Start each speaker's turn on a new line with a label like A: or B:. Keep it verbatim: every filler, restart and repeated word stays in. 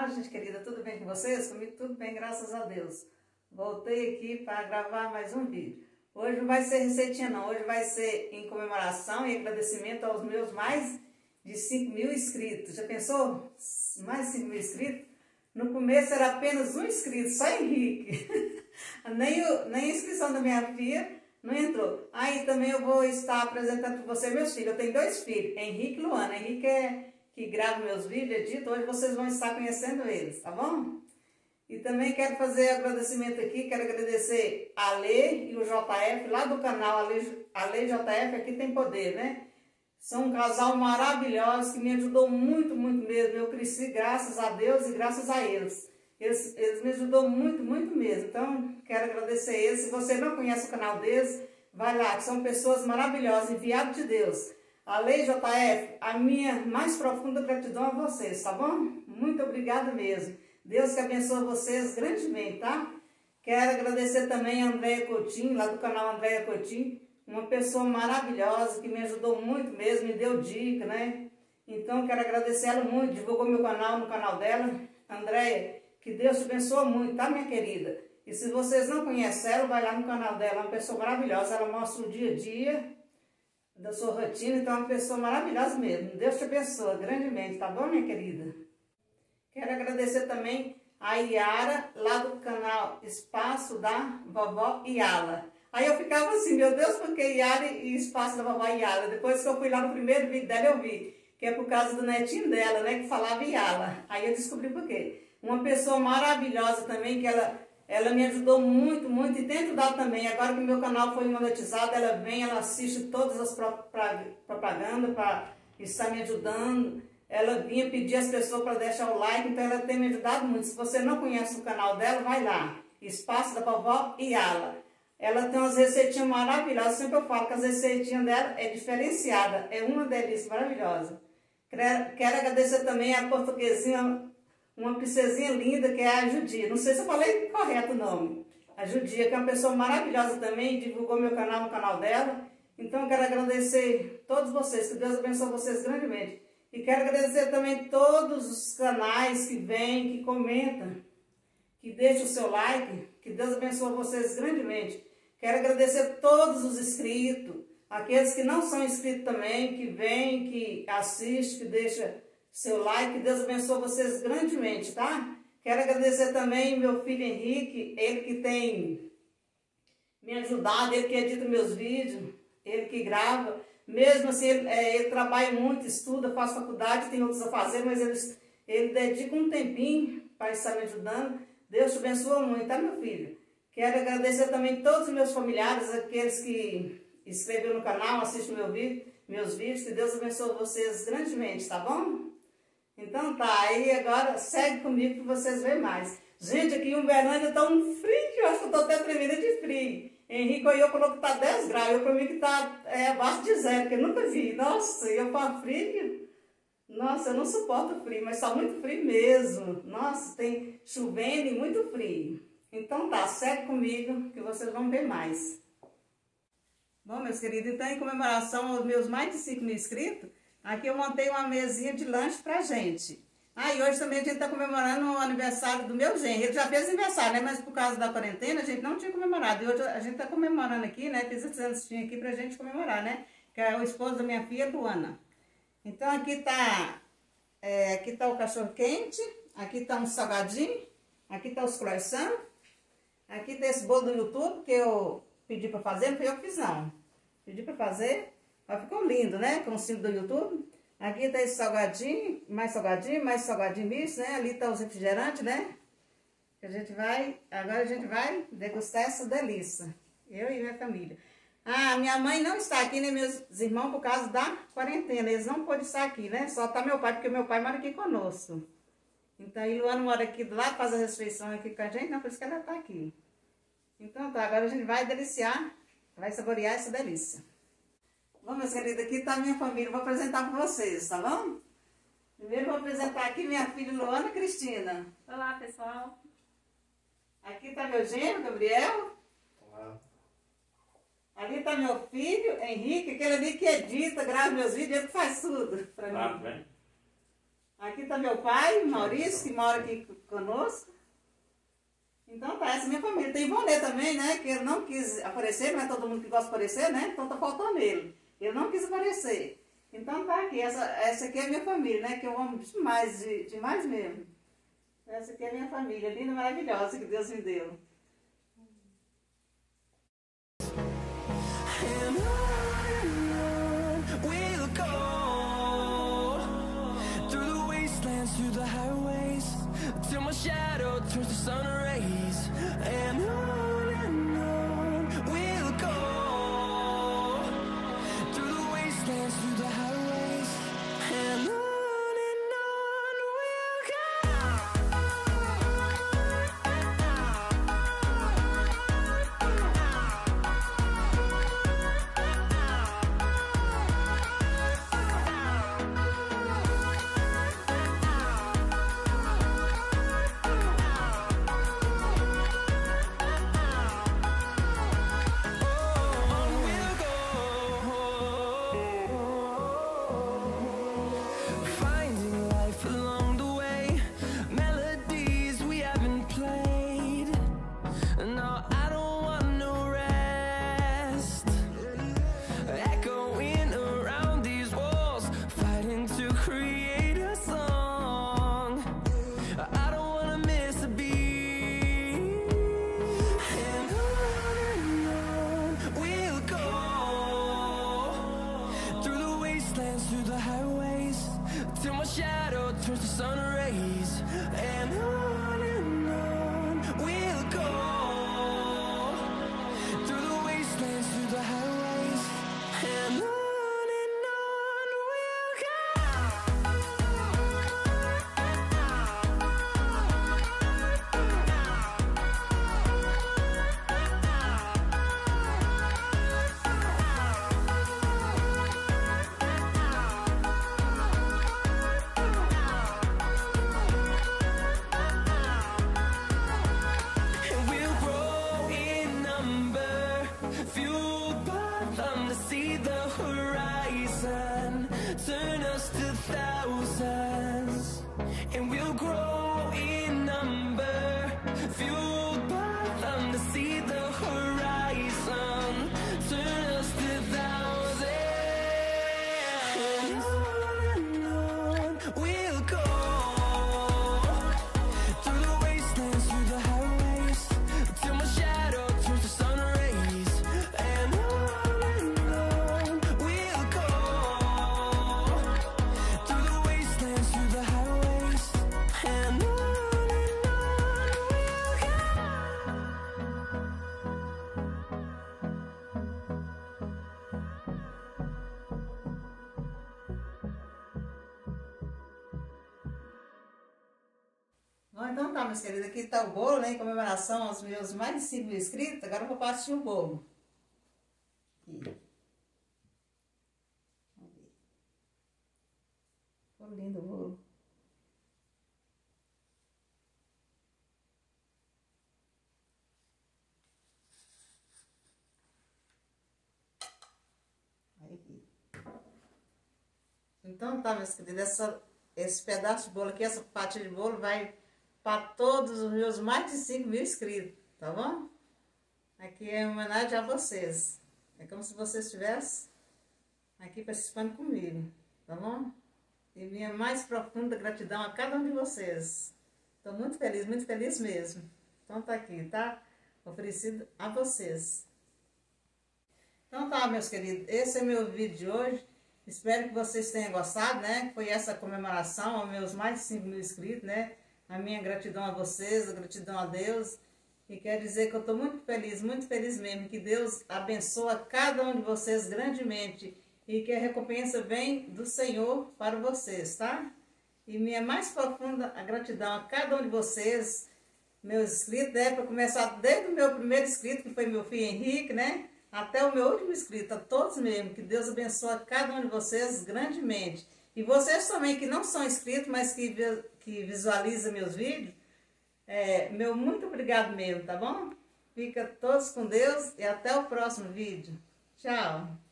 A: Olá, gente querida, tudo bem com vocês? Comigo tudo bem, graças a Deus. Voltei aqui para gravar mais um vídeo. Hoje não vai ser receitinha não, hoje vai ser em comemoração e agradecimento aos meus mais de cinco mil inscritos. Já pensou? Mais de cinco mil inscritos? No começo era apenas um inscrito, só Henrique. nem, o, nem a inscrição da minha filha não entrou. Aí também eu vou estar apresentando para você meus filhos. Eu tenho dois filhos, Henrique e Luana. Henrique é que grava meus vídeos, edita. Hoje vocês vão estar conhecendo eles, tá bom? E também quero fazer agradecimento aqui, quero agradecer a Lê e o J F, lá do canal A Lê, a Lê J F, aqui tem poder, né? São um casal maravilhoso que me ajudou muito, muito mesmo. Eu cresci graças a Deus e graças a eles. Eles, eles me ajudou muito, muito mesmo. Então, quero agradecer eles. Se você não conhece o canal deles, vai lá, que são pessoas maravilhosas, enviados de Deus. A Lei J F, a minha mais profunda gratidão a vocês, tá bom? Muito obrigada mesmo. Deus que abençoe vocês grandemente, tá? Quero agradecer também a Andréia Coutinho, lá do canal Andréia Coutinho, uma pessoa maravilhosa que me ajudou muito mesmo, me deu dica, né? Então, quero agradecer ela muito, divulgou meu canal no canal dela. Andréia, que Deus te abençoe muito, tá, minha querida? E se vocês não conhecem ela, vai lá no canal dela, é uma pessoa maravilhosa, ela mostra o dia a dia da sua rotina, então é uma pessoa maravilhosa mesmo. Deus te abençoe grandemente, tá bom, minha querida? Quero agradecer também a Yara, lá do canal Espaço da Vovó Yala. Aí eu ficava assim, meu Deus, por que Yara e Espaço da Vovó Yala? Depois que eu fui lá no primeiro vídeo dela, eu vi que é por causa do netinho dela, né, que falava Yala. Aí eu descobri por quê. Uma pessoa maravilhosa também, que ela... Ela me ajudou muito, muito e tem ajudado também. Agora que o meu canal foi monetizado, ela vem, ela assiste todas as propagandas para estar me ajudando. Ela vinha pedir às pessoas para deixar o like, então ela tem me ajudado muito. Se você não conhece o canal dela, vai lá. Espaço da Vovó Yala. Ela tem umas receitinhas maravilhosas. Sempre eu falo que as receitinhas dela é diferenciada. É uma delícia maravilhosa. Quero agradecer também a portuguesinha, uma princesinha linda, que é a Judia. Não sei se eu falei correto o nome. A Judia, que é uma pessoa maravilhosa também, divulgou meu canal no canal dela. Então, quero agradecer a todos vocês, que Deus abençoe vocês grandemente. E quero agradecer também todos os canais que vêm, que comentam, que deixam o seu like. Que Deus abençoe vocês grandemente. Quero agradecer todos os inscritos, aqueles que não são inscritos também, que vêm, que assistem, que deixam seu like. Deus abençoe vocês grandemente, tá? Quero agradecer também meu filho Henrique, ele que tem me ajudado, ele que edita meus vídeos, ele que grava. Mesmo assim, ele, é, ele trabalha muito, estuda, faz faculdade, tem outros a fazer, mas ele, ele dedica um tempinho para estar me ajudando. Deus te abençoe muito, tá, meu filho? Quero agradecer também todos os meus familiares, aqueles que inscreveram no canal, assistem meu vídeo, meus vídeos, que Deus abençoe vocês grandemente, tá bom? Então tá, aí agora segue comigo que vocês veem mais. Gente, aqui em Uberlândia tá um frio, eu acho que eu tô até tremendo de frio. Henrique aí eu falou que tá dez graus, eu pra mim que tá é, abaixo de zero, que eu nunca vi. Nossa, e eu com frio, nossa, eu não suporto frio, mas tá muito frio mesmo. Nossa, tem chovendo e muito frio. Então tá, segue comigo que vocês vão ver mais. Bom, meus queridos, então em comemoração aos meus mais de cinco mil inscritos, aqui eu montei uma mesinha de lanche pra gente. Ah, e hoje também a gente tá comemorando o aniversário do meu genro. Ele já fez aniversário, né? Mas por causa da quarentena a gente não tinha comemorado. E hoje a gente tá comemorando aqui, né? Fiz esse anistinho aqui pra gente comemorar, né? Que é o esposo da minha filha, Luana. Então aqui tá, é, aqui tá o cachorro quente, aqui tá um salgadinho, aqui tá os croissants, aqui tá esse bolo do YouTube que eu pedi pra fazer, não foi eu que fiz não. Pedi pra fazer. Mas ficou lindo, né? Com o símbolo do YouTube. Aqui tá esse salgadinho, mais salgadinho, mais salgadinho misto, né? Ali tá os refrigerantes, né? Que a gente vai, agora a gente vai degustar essa delícia. Eu e minha família. Ah, minha mãe não está aqui, né? Meus irmãos, por causa da quarentena. Eles não podem estar aqui, né? Só tá meu pai, porque meu pai mora aqui conosco. Então, a Luana mora aqui do lado, faz a refeição aqui com a gente, não, por isso que ela tá aqui. Então tá, agora a gente vai deliciar, vai saborear essa delícia. Bom, meus queridos, aqui está a minha família, vou apresentar para vocês, tá bom? Primeiro vou apresentar aqui minha filha Luana Cristina.
B: Olá, pessoal.
A: Aqui está meu genro, Gabriel.
C: Olá.
A: Ali está meu filho, Henrique, aquele ali que edita, grava meus vídeos, ele que faz tudo para
C: Tá
A: mim.
C: bem?
A: Aqui tá meu pai, Maurício, que mora aqui conosco. Então tá, essa é minha família. Tem Ivonê também, né? Que ele não quis aparecer, não é todo mundo que gosta de aparecer, né? Então tá faltando ele. Ele não quis aparecer. Então tá aqui, essa, essa aqui é a minha família, né? Que eu amo demais, de, demais mesmo. Essa aqui é a minha família, linda, maravilhosa, que Deus me deu.
B: Through the highways till my shadow turns to sun rays, and on and on we'll go through the wastelands, through the highways, and on and on we'll go. Through the highways till my shadow turns to sun rays, and on and on we'll go through the wastelands, through the highways, and on and on we'll go. See the horizon turn us to thousands, and we'll grow in number, fueled by them to see the horizon turn us to thousands, and on and on we'll go through the wastelands, through the highways, till my shadow turns to sun rays, and on
A: Bom, então tá, meus queridos, aqui tá o bolo, né, em comemoração aos meus mais de cinco mil inscritos. Agora eu vou partir o bolo. Aqui. Vamos ver. Ficou lindo o bolo. Aí aqui. Então tá, meus queridos, essa, esse pedaço de bolo aqui, essa fatia de bolo vai para todos os meus mais de cinco mil inscritos, tá bom? Aqui é em homenagem a vocês. É como se vocês estivessem aqui participando comigo, tá bom? E minha mais profunda gratidão a cada um de vocês. Estou muito feliz, muito feliz mesmo. Então tá aqui, tá? Oferecido a vocês. Então tá, meus queridos, esse é meu vídeo de hoje. Espero que vocês tenham gostado, né? Foi essa comemoração aos meus mais de cinco mil inscritos, né? A minha gratidão a vocês, a gratidão a Deus. E quero dizer que eu estou muito feliz, muito feliz mesmo. Que Deus abençoe cada um de vocês grandemente. E que a recompensa vem do Senhor para vocês, tá? E minha mais profunda gratidão a cada um de vocês, meus inscritos, né? Para começar desde o meu primeiro inscrito, que foi meu filho Henrique, né? Até o meu último inscrito, a todos mesmo. Que Deus abençoe cada um de vocês grandemente. E vocês também que não são inscritos, mas que, que visualizam meus vídeos, é, meu muito obrigado mesmo, tá bom? Fica todos com Deus e até o próximo vídeo. Tchau!